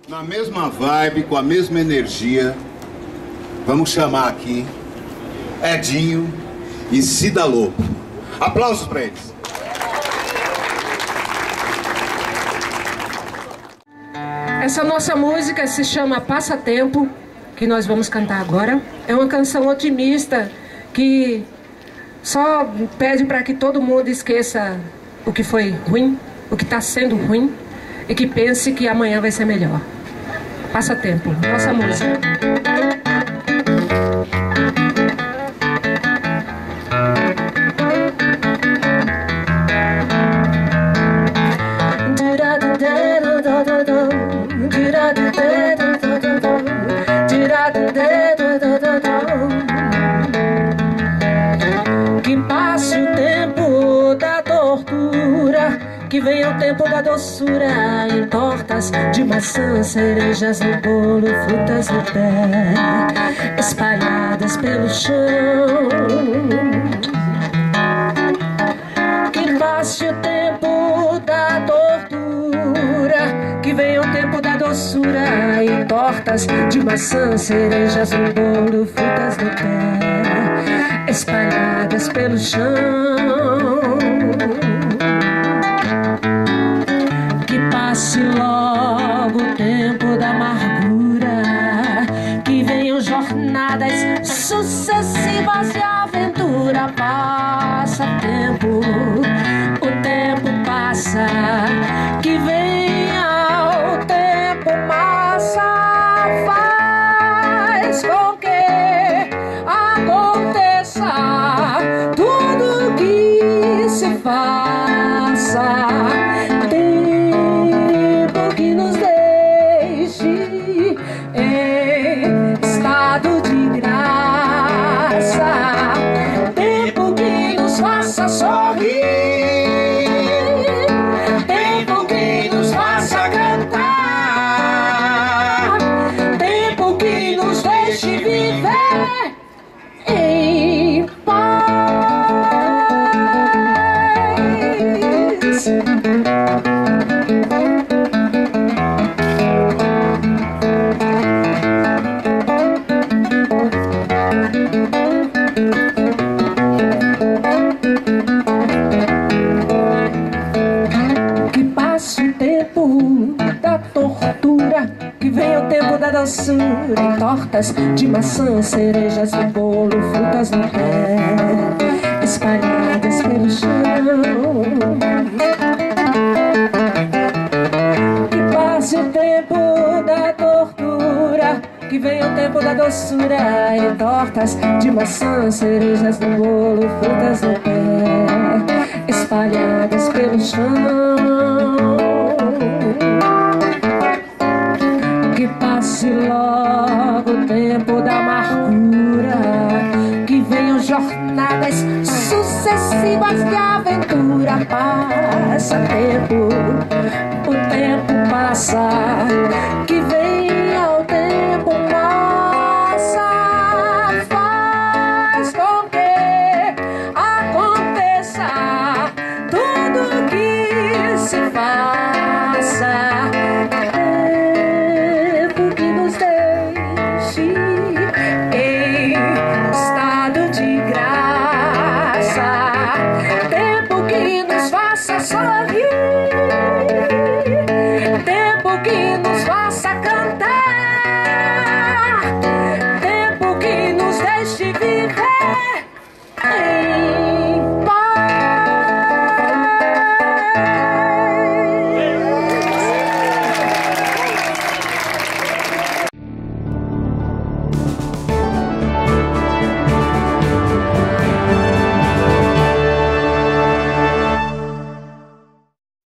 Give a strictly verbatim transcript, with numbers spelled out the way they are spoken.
Na mesma vibe, com a mesma energia, vamos chamar aqui Edinho e Cida Lobo. Aplausos para eles. Essa nossa música se chama Passatempo, que nós vamos cantar agora. É uma canção otimista que só pede para que todo mundo esqueça o que foi ruim, o que está sendo ruim, e que pense que amanhã vai ser melhor. Passatempo, nossa música. Que passe o tempo da tortura, que venha o tempo da doçura, em tortas de maçã, cerejas no bolo, frutas no pé, espalhadas pelo chão. Que passe o tempo da tortura, que venha o tempo da doçura, em tortas de maçã, cerejas no bolo, frutas no pé, espalhadas pelo chão. Passe logo o tempo da amargura, que venham jornadas sucessivas de aventura. Passa tempo, o tempo passa, que venha o tempo massa, faz com que aconteça tudo que se faça. Doçura em tortas de maçã, cerejas no bolo, frutas no pé, espalhadas pelo chão. Que passe o tempo da tortura, que venha o tempo da doçura, em tortas de maçã, cerejas no bolo, frutas no pé, espalhadas pelo chão. Que passe logo o tempo da amargura, que venham jornadas sucessivas de aventura. Passa tempo, o tempo passa, que venha o tempo passa, faz com que aconteça tudo que se faça. Sorrir, tempo que nos faça cantar.